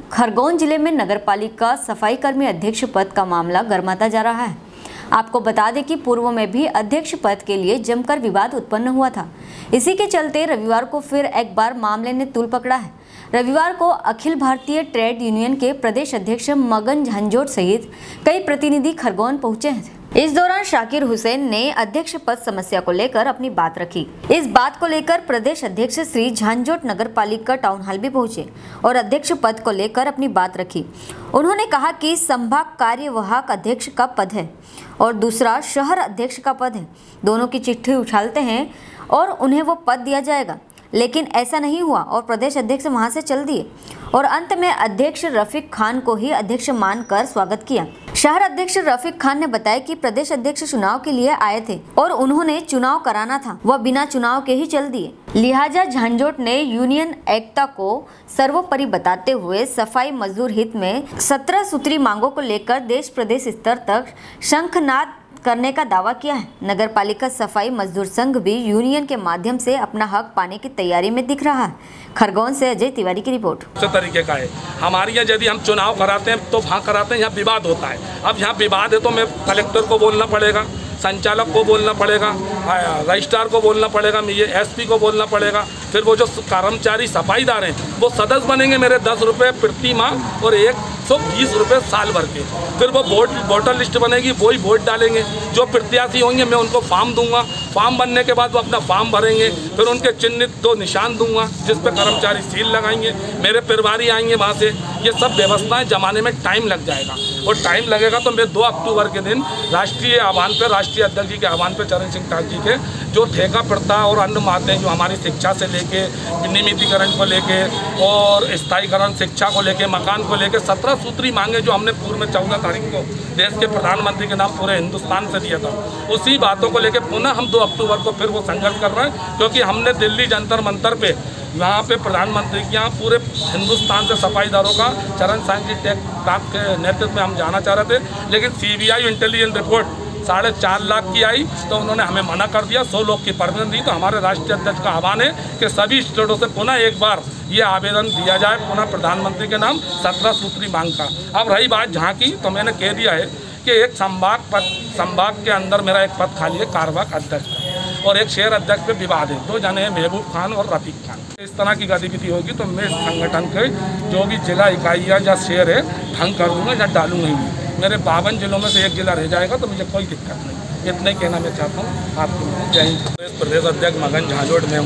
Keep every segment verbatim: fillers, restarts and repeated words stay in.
खरगोन जिले में नगरपालिका सफाई कर्मी अध्यक्ष पद का मामला गरमाता जा रहा है। आपको बता दें कि पूर्व में भी अध्यक्ष पद के लिए जमकर विवाद उत्पन्न हुआ था। इसी के चलते रविवार को फिर एक बार मामले ने तूल पकड़ा है। रविवार को अखिल भारतीय ट्रेड यूनियन के प्रदेश अध्यक्ष मगन झांझोट सहित कई प्रतिनिधि खरगोन पहुंचे हैं। इस दौरान शाकिर हुसैन ने अध्यक्ष पद समस्या को लेकर अपनी बात रखी। इस बात को लेकर प्रदेश अध्यक्ष श्री झांझोट नगर पालिका टाउन हॉल भी पहुंचे और अध्यक्ष पद को लेकर अपनी बात रखी। उन्होंने कहा कि संभाग कार्यवाहक अध्यक्ष का पद है और दूसरा शहर अध्यक्ष का पद है। दोनों की चिट्ठी उछालते हैं और उन्हें वो पद दिया जाएगा, लेकिन ऐसा नहीं हुआ और प्रदेश अध्यक्ष वहां से चल दिए और अंत में अध्यक्ष रफीक खान को ही अध्यक्ष मानकर स्वागत किया। शहर अध्यक्ष रफीक खान ने बताया कि प्रदेश अध्यक्ष चुनाव के लिए आए थे और उन्होंने चुनाव कराना था, वह बिना चुनाव के ही चल दिए। लिहाजा झांझोट ने यूनियन एकता को सर्वोपरि बताते हुए सफाई मजदूर हित में सत्रह सूत्री मांगों को लेकर देश प्रदेश स्तर तक शंखनाद करने का दावा किया है। नगर पालिका सफाई मजदूर संघ भी यूनियन के माध्यम से अपना हक पाने की तैयारी में दिख रहा है। खरगोन से अजय तिवारी की रिपोर्ट। इस तरीके का है हमारे यहाँ, यदि हम चुनाव कराते हैं तो वहाँ कराते हैं, यहाँ विवाद होता है। अब यहाँ विवाद है तो मैं कलेक्टर को बोलना पड़ेगा, संचालक को बोलना पड़ेगा, रजिस्ट्रार को बोलना पड़ेगा, ये एसपी को बोलना पड़ेगा। फिर वो जो कर्मचारी सफाईदार हैं वो सदस्य बनेंगे मेरे दस रुपये प्रति माह और एक सौ बीस रुपये साल भर के। फिर वो वोट वोटर लिस्ट बनेगी, वही वोट डालेंगे। जो प्रत्याशी होंगे मैं उनको फॉर्म दूंगा, फॉर्म बनने के बाद वो अपना फॉर्म भरेंगे। फिर उनके चिन्हित दो निशान दूंगा जिस पे कर्मचारी सील लगाएंगे, मेरे प्रभारी आएंगे वहाँ से। ये सब व्यवस्थाएं जमाने में टाइम लग जाएगा और टाइम लगेगा तो मैं दो अक्टूबर के दिन राष्ट्रीय आह्वान पे, राष्ट्रीय अध्यक्ष जी के आह्वान पे, चरण सिंह ठाकुर जी के जो ठेका प्रथा और अन्य मातें जो हमारी शिक्षा से लेके नियमितीकरण को लेके और स्थायीकरण शिक्षा को लेके मकान को लेके सत्रह सूत्री मांगे जो हमने पूर्व में चौदह तारीख को देश के प्रधानमंत्री के नाम पूरे हिंदुस्तान से दिया था, उसी बातों को लेके पुनः हम दो अक्टूबर को फिर वो संघर्ष कर रहे हैं। क्योंकि हमने दिल्ली जंतर मंतर पे वहाँ पे प्रधानमंत्री के यहाँ पूरे हिंदुस्तान से सफाईदारों का चरण सिंह जी ठाकुर के नेतृत्व में हम जाना चाह रहे थे, लेकिन सीबीआई इंटेलिजेंस रिपोर्ट साढ़े चार लाख की आई तो उन्होंने हमें मना कर दिया। सौ लोग की परमिशन दी। तो हमारे राष्ट्रीय अध्यक्ष का आह्वान है कि सभी स्टेटों से पुनः एक बार ये आवेदन दिया जाए पुनः प्रधानमंत्री के नाम सत्रह सूत्री मांग का। अब रही बात जहाँ की, तो मैंने कह दिया है कि एक संभाग पद संभाग के अंदर मेरा एक पद खाली है कार्यवाहक अध्यक्ष का और एक शहर अध्यक्ष पे विवाद है। दो जने हैं महबूब खान और रफीक खान। इस तरह की गतिविधि होगी तो मैं संगठन के जो भी जिला इकाइयाँ या शहर है ढंग कर दूँगा या डालूंगा ही। मेरे बावन जिलों में से एक जिला रह जाएगा तो मुझे कोई दिक्कत नहीं। इतना ही कहना मैं चाहता हूँ आपको। जय हिंद। प्रदेश अध्यक्ष मगन झांझोट में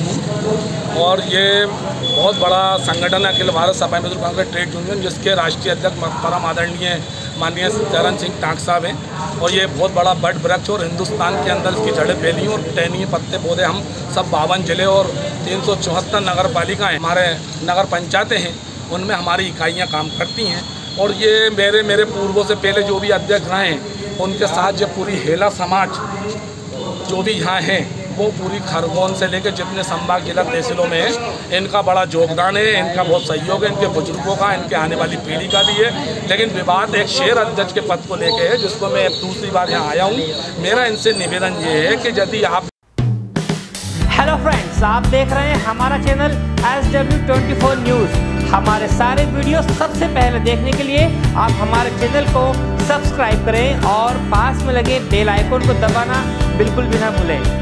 हूँ और ये बहुत बड़ा संगठन है अखिल भारत सफाई मजदूर कांग्रेस ट्रेड यूनियन, जिसके राष्ट्रीय अध्यक्ष परम आदरणीय माननीय चरण सिंह ठाकुर साहब हैं। और ये बहुत बड़ा बड़ वृक्ष और हिंदुस्तान के अंदर इसकी जड़ें फैली और टहनी पत्ते पौधे हम सब बावन जिले और तीन सौ चौहत्तर नगर पालिकाएँ हमारे नगर पंचायतें हैं, उनमें हमारी इकाइयाँ काम करती हैं। और ये मेरे मेरे पूर्वों से पहले जो भी अध्यक्ष रहे हैं उनके साथ जो पूरी हेला समाज जो भी यहाँ हैं वो पूरी खरगोन से लेकर जितने संभाग जिला तहसीलों में है, इनका बड़ा योगदान है, इनका बहुत सहयोग है, इनके बुजुर्गों का, इनके आने वाली पीढ़ी का भी है। लेकिन विवाद एक शहर अध्यक्ष के पद को लेकर है जिसको मैं दूसरी बार यहाँ आया हूँ। मेरा इनसे निवेदन ये है कि यदि आप हेलो फ्रेंड्स, आप देख रहे हैं हमारा channel S W twenty four news. हमारे सारे वीडियो सबसे पहले देखने के लिए आप हमारे चैनल को सब्सक्राइब करें और पास में लगे बेल आइकन को दबाना बिल्कुल भी ना भूलें।